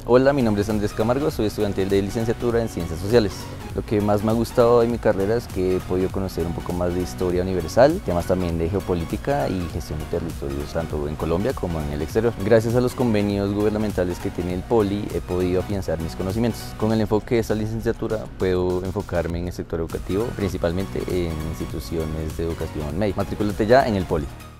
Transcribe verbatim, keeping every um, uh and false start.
Hola, mi nombre es Andrés Camargo, soy estudiante de licenciatura en Ciencias Sociales. Lo que más me ha gustado de mi carrera es que he podido conocer un poco más de historia universal, temas también de geopolítica y gestión de territorios, tanto en Colombia como en el exterior. Gracias a los convenios gubernamentales que tiene el Poli, he podido afianzar mis conocimientos. Con el enfoque de esta licenciatura, puedo enfocarme en el sector educativo, principalmente en instituciones de educación media. Matricúlate ya en el Poli.